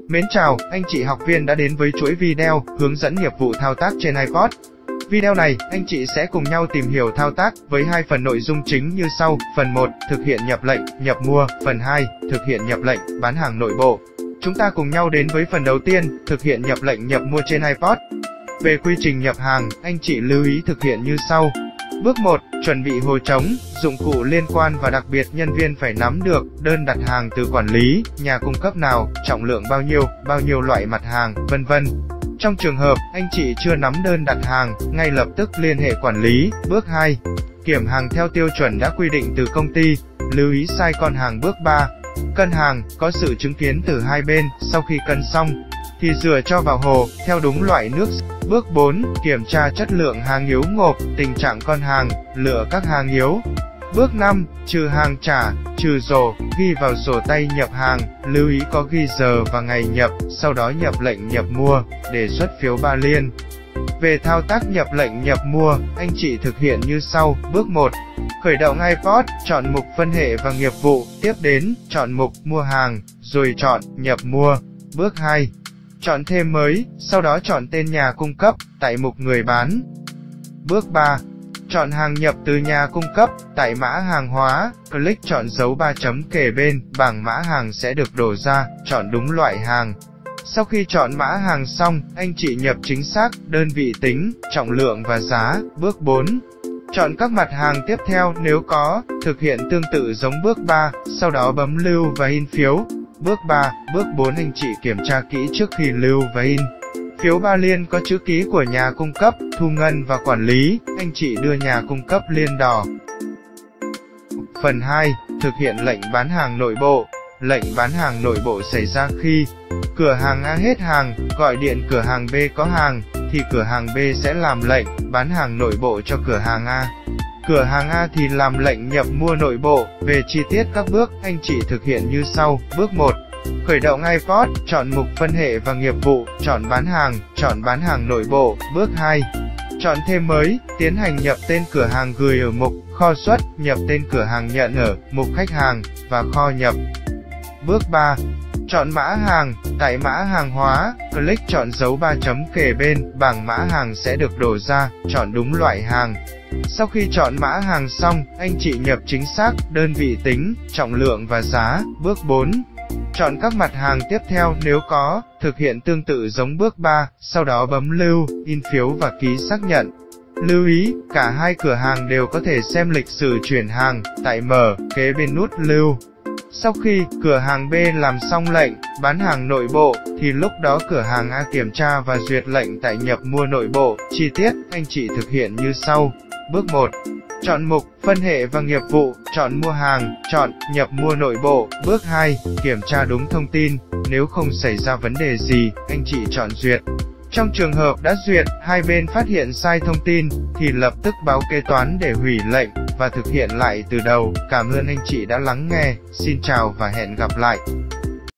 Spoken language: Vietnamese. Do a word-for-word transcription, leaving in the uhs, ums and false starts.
Mến chào, anh chị học viên đã đến với chuỗi video hướng dẫn nghiệp vụ thao tác trên iPod. Video này, anh chị sẽ cùng nhau tìm hiểu thao tác với hai phần nội dung chính như sau. Phần một, thực hiện nhập lệnh, nhập mua. Phần hai, thực hiện nhập lệnh, bán hàng nội bộ. Chúng ta cùng nhau đến với phần đầu tiên, thực hiện nhập lệnh nhập mua trên iPod. Về quy trình nhập hàng, anh chị lưu ý thực hiện như sau. Bước một, chuẩn bị hồ trống, dụng cụ liên quan và đặc biệt nhân viên phải nắm được đơn đặt hàng từ quản lý, nhà cung cấp nào, trọng lượng bao nhiêu, bao nhiêu loại mặt hàng, vân vân. Trong trường hợp anh chị chưa nắm đơn đặt hàng, ngay lập tức liên hệ quản lý. Bước hai, kiểm hàng theo tiêu chuẩn đã quy định từ công ty, lưu ý sai con hàng. Bước ba, cân hàng, có sự chứng kiến từ hai bên, sau khi cân xong thì rửa cho vào hồ, theo đúng loại nước. Bước bốn, kiểm tra chất lượng hàng yếu ngộp, tình trạng con hàng, lựa các hàng yếu. Bước năm, trừ hàng trả, trừ rổ, ghi vào sổ tay nhập hàng, lưu ý có ghi giờ và ngày nhập, sau đó nhập lệnh nhập mua, đề xuất phiếu ba liên. Về thao tác nhập lệnh nhập mua, anh chị thực hiện như sau. Bước một, khởi động iPod, chọn mục phân hệ và nghiệp vụ, tiếp đến, chọn mục mua hàng, rồi chọn nhập mua. Bước hai, chọn thêm mới, sau đó chọn tên nhà cung cấp, tại mục người bán. Bước ba, chọn hàng nhập từ nhà cung cấp, tại mã hàng hóa, click chọn dấu ba chấm kề bên, bảng mã hàng sẽ được đổ ra, chọn đúng loại hàng. Sau khi chọn mã hàng xong, anh chị nhập chính xác, đơn vị tính, trọng lượng và giá. Bước bốn, chọn các mặt hàng tiếp theo nếu có, thực hiện tương tự giống bước ba, sau đó bấm lưu và in phiếu. Bước ba, bước bốn anh chị kiểm tra kỹ trước khi lưu và in. Phiếu ba liên có chữ ký của nhà cung cấp, thu ngân và quản lý, anh chị đưa nhà cung cấp liên đỏ. Phần hai, thực hiện lệnh bán hàng nội bộ. Lệnh bán hàng nội bộ xảy ra khi cửa hàng A hết hàng, gọi điện cửa hàng B có hàng, thì cửa hàng B sẽ làm lệnh bán hàng nội bộ cho cửa hàng A. Cửa hàng A thì làm lệnh nhập mua nội bộ. Về chi tiết các bước, anh chị thực hiện như sau. Bước một, khởi động iPod, chọn mục phân hệ và nghiệp vụ, chọn bán hàng, chọn bán hàng nội bộ. Bước hai, chọn thêm mới, tiến hành nhập tên cửa hàng gửi ở mục kho xuất, nhập tên cửa hàng nhận ở mục khách hàng và kho nhập. Bước ba, chọn mã hàng, tại mã hàng hóa, click chọn dấu ba chấm kề bên, bảng mã hàng sẽ được đổ ra, chọn đúng loại hàng. Sau khi chọn mã hàng xong, anh chị nhập chính xác, đơn vị tính, trọng lượng và giá. Bước bốn, chọn các mặt hàng tiếp theo nếu có, thực hiện tương tự giống bước ba, sau đó bấm lưu, in phiếu và ký xác nhận. Lưu ý, cả hai cửa hàng đều có thể xem lịch sử chuyển hàng, tại mở, kế bên nút lưu. Sau khi cửa hàng B làm xong lệnh bán hàng nội bộ, thì lúc đó cửa hàng A kiểm tra và duyệt lệnh tại nhập mua nội bộ. Chi tiết, anh chị thực hiện như sau. Bước một, chọn mục phân hệ và nghiệp vụ, chọn mua hàng, chọn nhập mua nội bộ. Bước hai, kiểm tra đúng thông tin, nếu không xảy ra vấn đề gì, anh chị chọn duyệt. Trong trường hợp đã duyệt, hai bên phát hiện sai thông tin, thì lập tức báo kế toán để hủy lệnh, và thực hiện lại từ đầu. Cảm ơn anh chị đã lắng nghe, xin chào và hẹn gặp lại.